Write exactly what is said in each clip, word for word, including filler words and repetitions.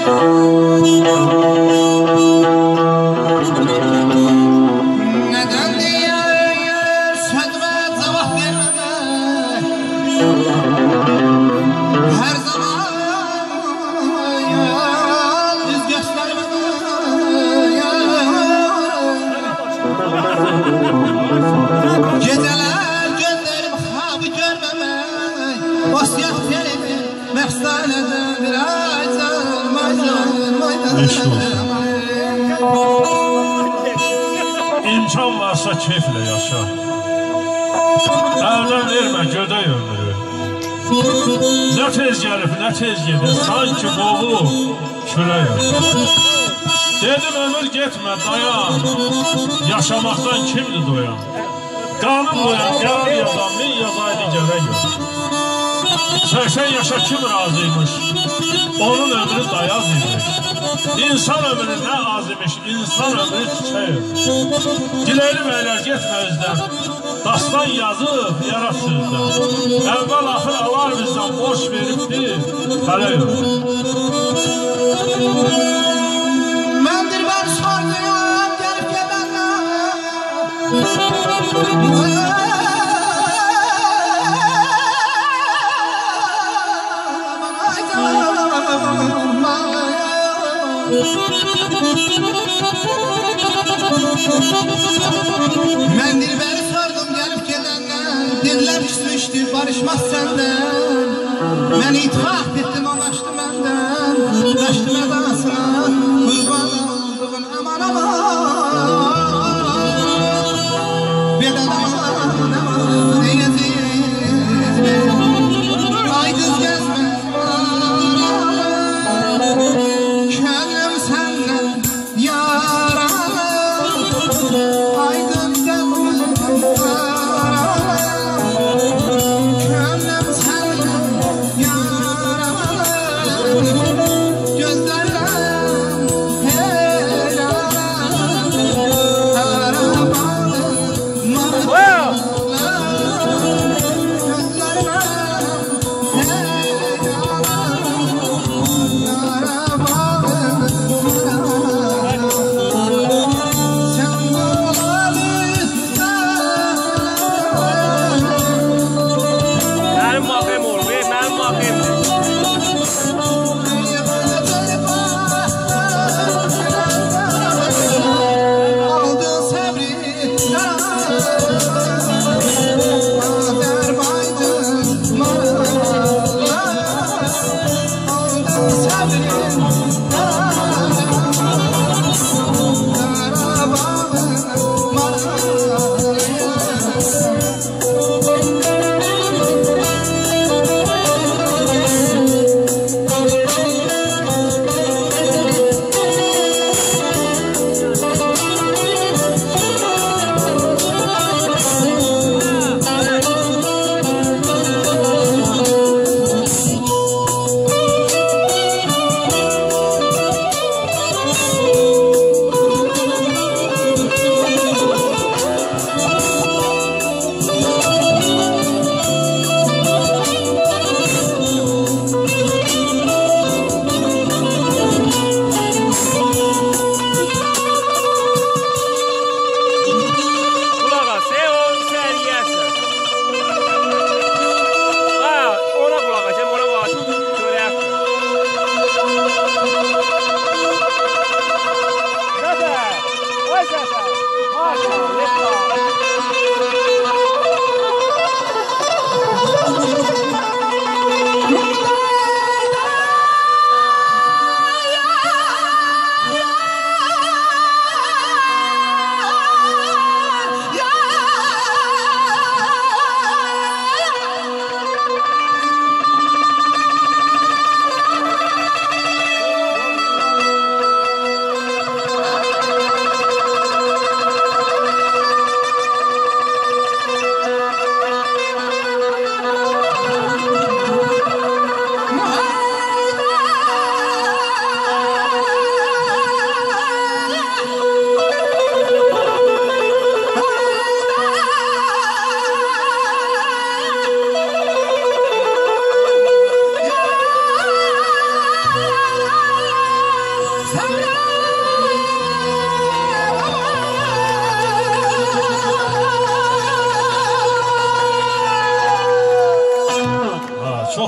İmkan varsa keyfle yaşa. Əldən vermə gödək ömrü. Nə tez gəlib, nə tez gedir, sanki boğu külə yaşa. Dedim ömür getmə, dayan. Yaşamaqdan kimdir doyan? Qanun doyan, qanun yazan, min yazaydı gələ gör. Səksən yaşa kim razıymış? Onun ömrü dayaz imiş. İnsan ömrü nə az imiş, insan ömrü çiçək ömrü. Diləyim əylər getmə özdən, dastan yazıb yara sözdən. Əvvəl axır alar bizdən boş veribdir, fələk ömrü. Məndir mən sorduyam, gəlib gedənlər. Mən dilbəri sordum gəlib gedəndən. Dedilər küsmüşdür barışmaz səndən. Mən itiqat etdim o qaçdı məndən. Qaçdı mədasına qurban olduğum aman aman. Bedən aman aman eyləziz ay düz gəzmə. Könlüm səndən yaralı. Ay düz gəzmə. Könlüm səndən yaralı. Gözlər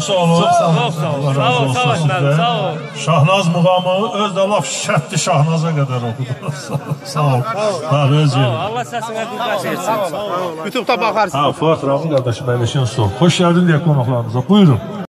sağ olun. Çox sağ olun. Sağ ol, sağ ol Əsmər, sağ ol. Şahnaz muğamı öz də laf şərtli Şahnaza qədər oxudu. Sağ ol. Bəli, öz yerim. Allah səsinə qüvvət versin. YouTube'da bakarsın. Ha, Fuat Rami qardaşım, əyləşin sol. Xoş gəldin deyə qonaqlarımıza. Buyurun.